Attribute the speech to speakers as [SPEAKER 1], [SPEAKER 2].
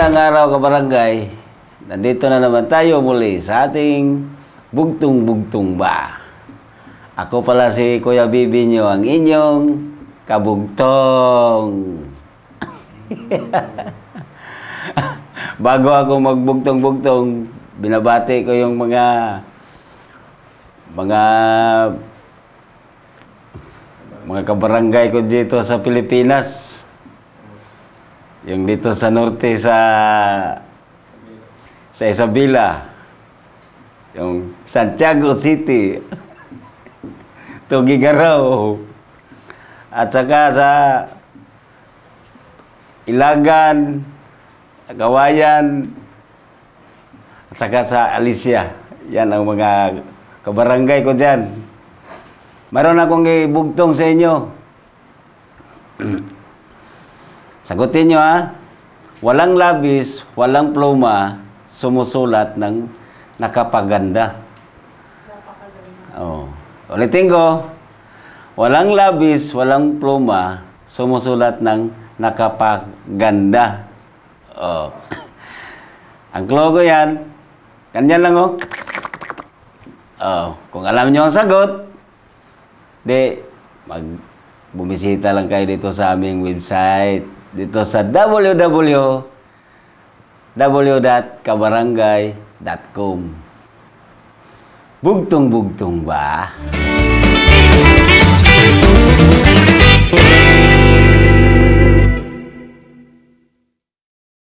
[SPEAKER 1] Magandang araw kabarangay. Nandito na naman tayo muli sa ating Bugtong-Bugtong Ba. Ako pala si Kuya Bibi nyo, ang inyong kabugtong. Bago ako magbugtong-bugtong, binabati ko yung mga kabarangay ko dito sa Pilipinas. Yung dito sa norte sa Isabela. Yung Santiago City. Tugigaraw. At saka sa Ilagan, Kawayan, at saka sa Alicia. Yan ang mga kabarangay ko dyan. Meron akong ibugtong sa inyo. Sagutin nyo ha. Walang labis, walang pluma, sumusulat ng nakapaganda. Oh. Ulitin ko. Walang labis, walang pluma, sumusulat ng nakapaganda. Oh. Ang logo yan. Ganyan lang oh. Oh. Kung alam nyo ang sagot, bumisita lang kayo dito sa aming website. Dito sa www.kabarangay.com. Bugtong-bugtong ba?